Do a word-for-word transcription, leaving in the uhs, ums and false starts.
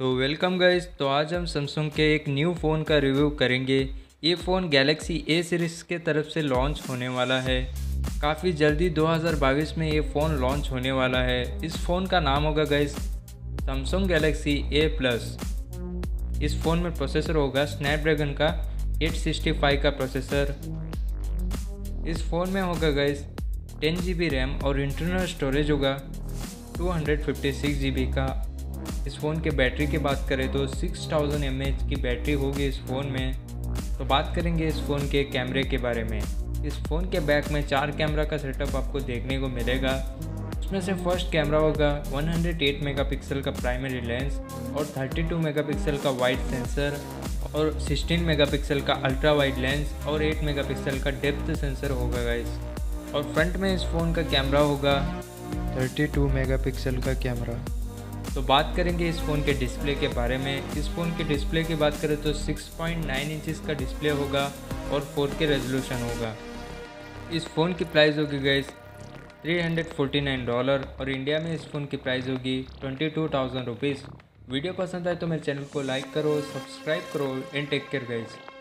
तो welcome guys. तो आज हम सैमसंग के एक न्यू फ़ोन का रिव्यू करेंगे। ये फ़ोन गैलेक्सी ए सीरीज़ के तरफ से लॉन्च होने वाला है। काफ़ी जल्दी दो हज़ार बाईस में ये फ़ोन लॉन्च होने वाला है। इस फ़ोन का नाम होगा guys Samsung Galaxy A plus. इस फ़ोन में प्रोसेसर होगा स्नैपड्रैगन का एट सिक्सटी फाइव का प्रोसेसर। इस फ़ोन में होगा guys ten G B RAM और इंटरनल स्टोरेज होगा two fifty six G B का। इस फ़ोन के बैटरी की बात करें तो six thousand m A h की बैटरी होगी इस फ़ोन में। तो बात करेंगे इस फ़ोन के कैमरे के बारे में। इस फ़ोन के बैक में चार कैमरा का सेटअप आपको देखने को मिलेगा। उसमें से फर्स्ट कैमरा होगा वन हंड्रेड एट मेगापिक्सल का प्राइमरी लेंस और थर्टी टू मेगापिक्सल का वाइड सेंसर और सिक्सटीन मेगापिक्सल का अल्ट्रा वाइड लेंस और एट मेगापिक्सल का डेप्थ सेंसर होगा गाइस। और फ्रंट में इस फ़ोन का कैमरा होगा थर्टी टू मेगापिक्सल का कैमरा। तो बात करेंगे इस फ़ोन के डिस्प्ले के बारे में। इस फ़ोन के डिस्प्ले की बात करें तो सिक्स पॉइंट नाइन इंचेस का डिस्प्ले होगा और फोर के रेजोल्यूशन होगा। इस फ़ोन की प्राइस होगी guys three hundred forty nine dollar और इंडिया में इस फ़ोन की प्राइस होगी twenty two thousand rupees. Video पसंद आए तो मेरे चैनल को लाइक करो, सब्सक्राइब करो एंड टेक केयर गाइस।